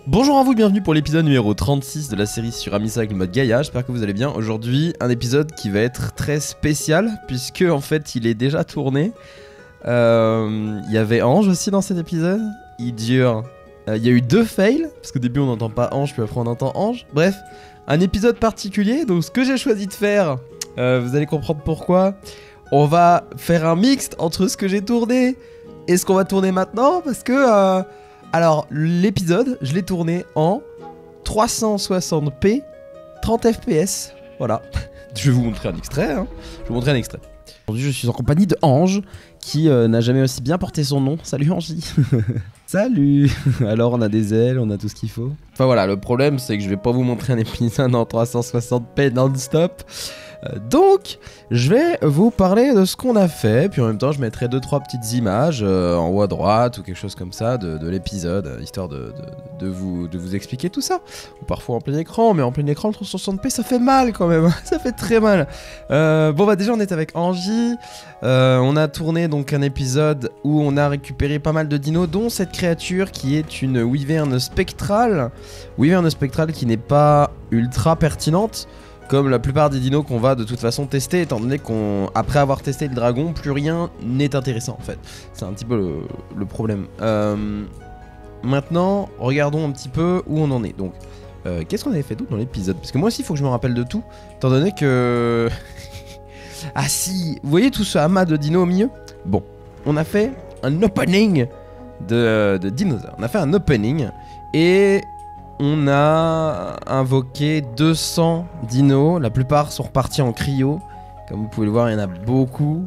Bonjour à vous, bienvenue pour l'épisode numéro 36 de la série sur Amicia avec le mode Gaïa, j'espère que vous allez bien. Aujourd'hui, un épisode qui va être très spécial, puisque en fait il est déjà tourné. Il y avait Ange aussi dans cet épisode, il dure... Il y a eu 2 fails, parce qu'au début on n'entend pas Ange, puis après on entend Ange. Bref, un épisode particulier, donc ce que j'ai choisi de faire, vous allez comprendre pourquoi. On va faire un mixte entre ce que j'ai tourné et ce qu'on va tourner maintenant, parce que... Alors, l'épisode, je l'ai tourné en 360p, 30 fps, voilà. Je vais vous montrer un extrait, hein. Je vais vous montrer un extrait. Aujourd'hui, je suis en compagnie de Ange, qui n'a jamais aussi bien porté son nom. Salut Angie. Salut. Alors, on a des ailes, on a tout ce qu'il faut. Enfin voilà, le problème, c'est que je vais pas vous montrer un épisode en 360p non-stop. Donc, je vais vous parler de ce qu'on a fait, puis en même temps, je mettrai 2-3 petites images en haut à droite ou quelque chose comme ça de l'épisode, histoire de vous expliquer tout ça. Ou parfois en plein écran, mais en plein écran, le 360p, ça fait mal quand même, ça fait très mal. Bon bah déjà, on est avec Angie, on a tourné donc un épisode où on a récupéré pas mal de dinos, dont cette créature qui est une wyvern spectrale. Wyvern spectrale qui n'est pas ultra pertinente, comme la plupart des dinos qu'on va de toute façon tester, étant donné qu'après avoir testé le dragon, plus rien n'est intéressant en fait. C'est un petit peu le problème. Maintenant, regardons un petit peu où on en est. Donc, qu'est-ce qu'on avait fait d'autre dans l'épisode? Parce que moi aussi, il faut que je me rappelle de tout, étant donné que... Ah si, vous voyez tout ce amas de dinos au milieu? Bon, on a fait un opening de dinosaures. On a fait un opening et... on a invoqué 200 dinos, la plupart sont repartis en cryo. Comme vous pouvez le voir, il y en a beaucoup.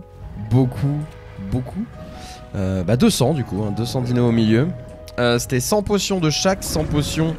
200 du coup, hein, 200 dinos au milieu. C'était 100 potions de chaque, 100 potions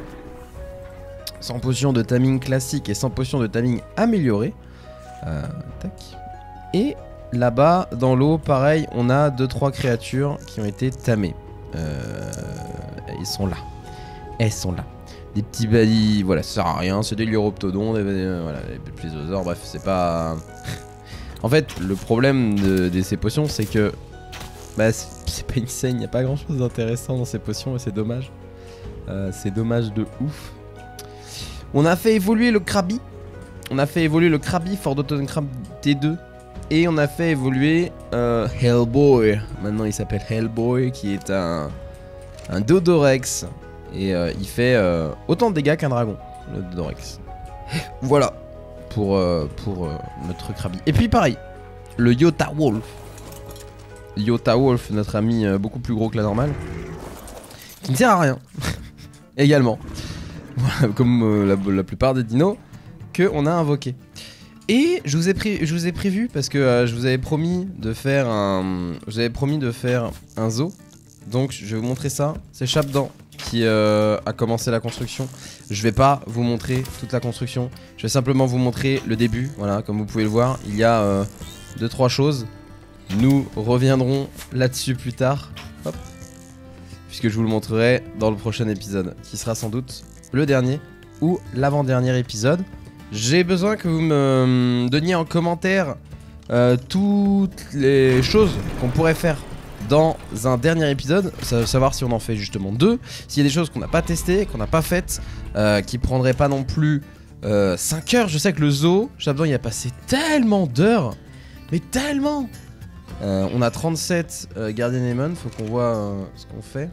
de timing classique et 100 potions de timing amélioré. Tac. Et là-bas, dans l'eau, pareil, on a 2-3 créatures qui ont été tamées. Ils sont là. Elles sont là. Des petits badis, voilà, ça sert à rien, c'est des Lyroptodons, voilà, des plésiosaures, bref, c'est pas... En fait, le problème de ces potions, c'est que... Bah, c'est pas insane, y a pas grand chose d'intéressant dans ces potions, et c'est dommage. C'est dommage de ouf. On a fait évoluer le Krabi. On a fait évoluer le Krabi, Fort d'Autoncrab T2. Et on a fait évoluer Hellboy. Maintenant, il s'appelle Hellboy, qui est un Dodorex. Et il fait autant de dégâts qu'un dragon, le Dodorex. Voilà, pour notre Krabi. Et puis pareil, le Yota Wolf. Yota Wolf, notre ami beaucoup plus gros que la normale. Qui ne sert à rien. Également. Voilà, comme la plupart des dinos qu'on a invoqués. Et je vous ai prévu, parce que je vous avais promis de faire un... zoo. Donc je vais vous montrer ça. C'est Chapdan qui a commencé la construction. Je vais pas vous montrer toute la construction. Je vais simplement vous montrer le début. Voilà, comme vous pouvez le voir, il y a 2-3 choses. Nous reviendrons là-dessus plus tard. Hop. Puisque je vous le montrerai dans le prochain épisode, qui sera sans doute le dernier ou l'avant-dernier épisode. J'ai besoin que vous me donniez en commentaire toutes les choses qu'on pourrait faire dans un dernier épisode, savoir si on en fait justement 2, s'il y a des choses qu'on n'a pas testées, qu'on n'a pas faites, qui prendraient pas non plus 5 heures. Je sais que le zoo, Chapdan y a passé tellement d'heures, mais tellement. On a 37 Guardian Element, faut qu'on voit ce qu'on fait.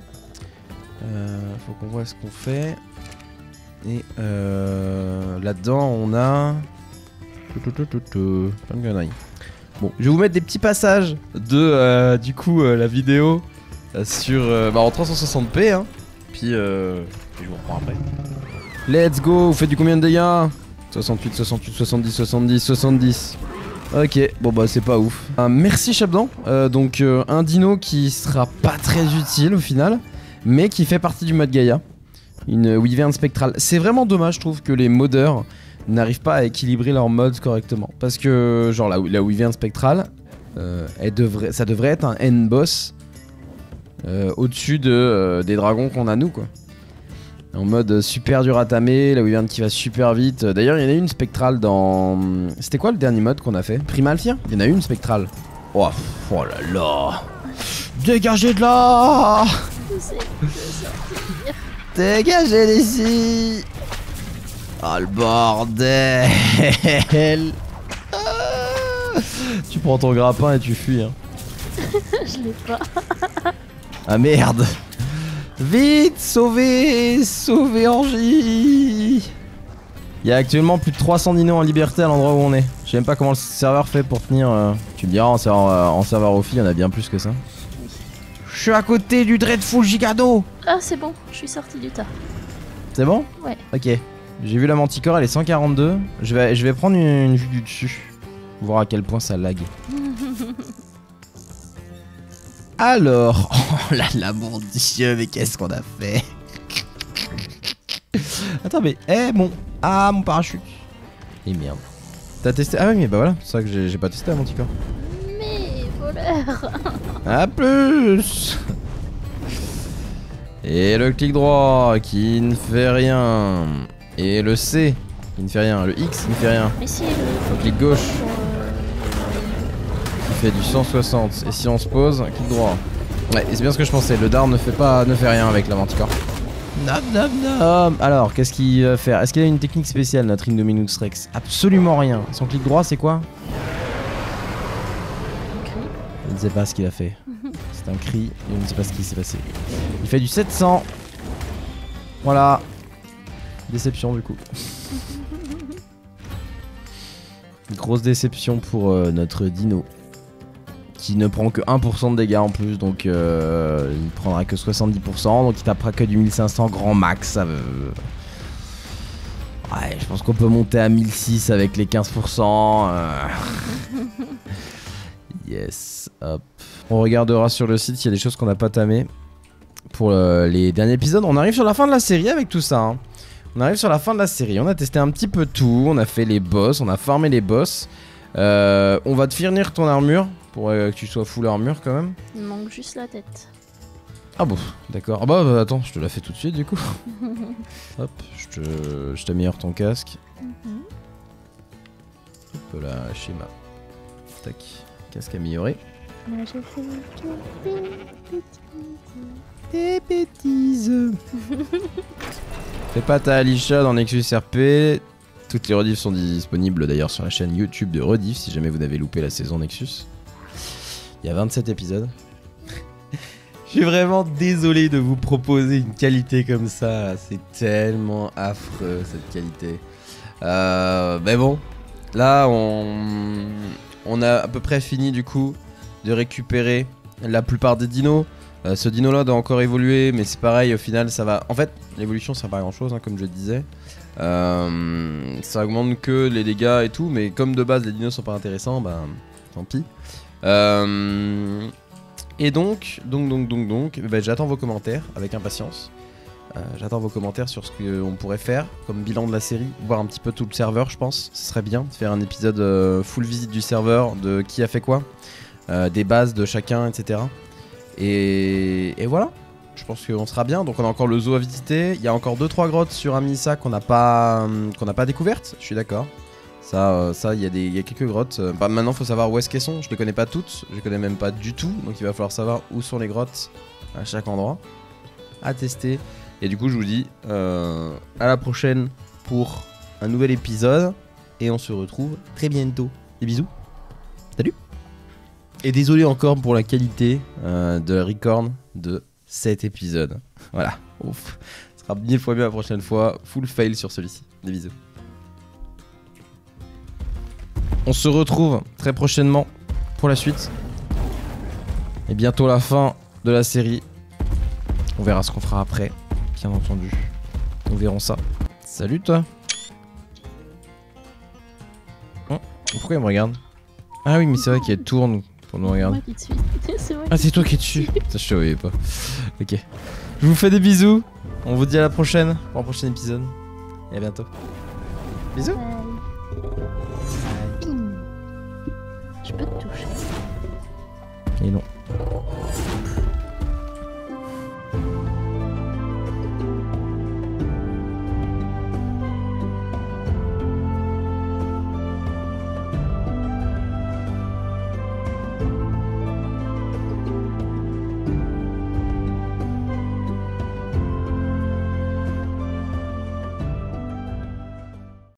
Et là-dedans on a... plein de conneries. Bon, je vais vous mettre des petits passages de du coup la vidéo sur en 360p hein. Puis je vous reprends après. Let's go, vous faites du combien de dégâts? 68, 68, 70, 70, 70. Ok, bon bah c'est pas ouf. Merci Chapdan. Donc un dino qui sera pas très utile au final, mais qui fait partie du mode Gaïa. Une wyvern spectrale. C'est vraiment dommage, je trouve, que les modeurs n'arrivent pas à équilibrer leur mode correctement. Parce que, genre, la wyvern spectrale, ça devrait être un end-boss au-dessus des dragons qu'on a nous, quoi. En mode super dur à tamer, la wyvern qui va super vite. D'ailleurs, il y en a une spectrale dans... C'était quoi le dernier mode qu'on a fait? Primalfia? Il y en a une spectrale. Oh là là. Dégagez de là. J'essaie de sortir. Dégagez d'ici. Oh le bordel. Tu prends ton grappin et tu fuis hein. Je l'ai pas. Ah merde. Vite, sauvez, sauvez Angie. Il y a actuellement plus de 300 dinos en liberté à l'endroit où on est. Je sais même pas comment le serveur fait pour tenir. Tu me diras, en serveur Ophi, il y en a bien plus que ça. Je suis à côté du Dreadful Gigado. Ah, c'est bon, je suis sorti du tas. C'est bon? Ouais. Ok. J'ai vu la manticore, elle est 142. Je vais prendre une vue du dessus. Voir à quel point ça lag. Alors, oh là là, mon dieu, mais qu'est-ce qu'on a fait? Attends, mais, mon parachute. Et merde. T'as testé? Ah oui, mais bah voilà, c'est ça que j'ai pas testé la manticore. Mais, voleur. A plus. Et le clic droit qui ne fait rien. Et le C qui ne fait rien. Le X qui ne fait rien. Mais si, Le clic gauche qui fait du 160. Et si on se pose, clic droit. Ouais, c'est bien ce que je pensais. Le dard ne fait rien avec la manticore. Nom nom nom. Alors, qu'est-ce qu'il va faire? Est-ce qu'il a une technique spéciale, notre Indominus Rex? Absolument rien. Son clic droit, c'est quoi? Je ne sais pas ce qu'il a fait. C'est un cri, et je ne sais pas ce qui s'est passé. Il fait du 700. Voilà. Déception du coup. Grosse déception pour notre dino. Qui ne prend que 1% de dégâts en plus, donc il prendra que 70%, donc il tapera que du 1500 grand max. Ça veut... Ouais, je pense qu'on peut monter à 1006 avec les 15%. Yes, hop. On regardera sur le site s'il y a des choses qu'on n'a pas tamées pour les derniers épisodes. On arrive sur la fin de la série avec tout ça. Hein. On arrive sur la fin de la série. On a testé un petit peu tout. On a fait les boss. On a farmé les boss. On va te fournir ton armure pour que tu sois full armure quand même. Il me manque juste la tête. Ah bon, d'accord. Ah bah attends, je te la fais tout de suite du coup. Hop, je t'améliore ton casque. Hop là, schéma. Tac, casque amélioré. Moi j'ai fait des bêtises. Fais pas ta Alicia dans Nexus RP. Toutes les rediffs sont disponibles d'ailleurs sur la chaîne YouTube de Rediff si jamais vous avez loupé la saison Nexus. Il y a 27 épisodes. Je suis vraiment désolé de vous proposer une qualité comme ça. C'est tellement affreux cette qualité. Mais bon, là on a à peu près fini du coup de récupérer la plupart des dinos. Ce dino là doit encore évoluer, mais c'est pareil au final ça va. En fait, l'évolution ça sert pas à grand chose, hein, comme je le disais. Ça augmente que les dégâts et tout, mais comme de base les dinos sont pas intéressants, bah tant pis. Et donc, bah, j'attends vos commentaires avec impatience. J'attends vos commentaires sur ce qu'on pourrait faire comme bilan de la série, voir un petit peu tout le serveur, je pense. Ce serait bien de faire un épisode full visite du serveur, de qui a fait quoi, des bases de chacun, etc. Et voilà, je pense qu'on sera bien. Donc on a encore le zoo à visiter. Il y a encore 2-3 grottes sur Amissa qu'on n'a pas découvertes, je suis d'accord. Ça, il y a quelques grottes. Maintenant, il faut savoir où est-ce qu'elles sont. Je les connais pas toutes, je les connais même pas du tout. Donc il va falloir savoir où sont les grottes à chaque endroit. À tester. Et du coup, je vous dis à la prochaine pour un nouvel épisode. Et on se retrouve très bientôt. Des bisous. Salut. Et désolé encore pour la qualité de record de cet épisode. Voilà. Ouf. Ce sera 1000 fois mieux la prochaine fois. Full fail sur celui-ci. Des bisous. On se retrouve très prochainement pour la suite. Et bientôt la fin de la série. On verra ce qu'on fera après, bien entendu. Nous verrons ça. Salut toi. Oh, pourquoi il me regarde? Ah oui, mais c'est vrai qu'elle tourne pour nous regarder. Ah, c'est toi qui es dessus. Ça, je te voyais pas. Ok. Je vous fais des bisous. On vous dit à la prochaine pour un prochain épisode. Et à bientôt. Bisous. Je peux te toucher.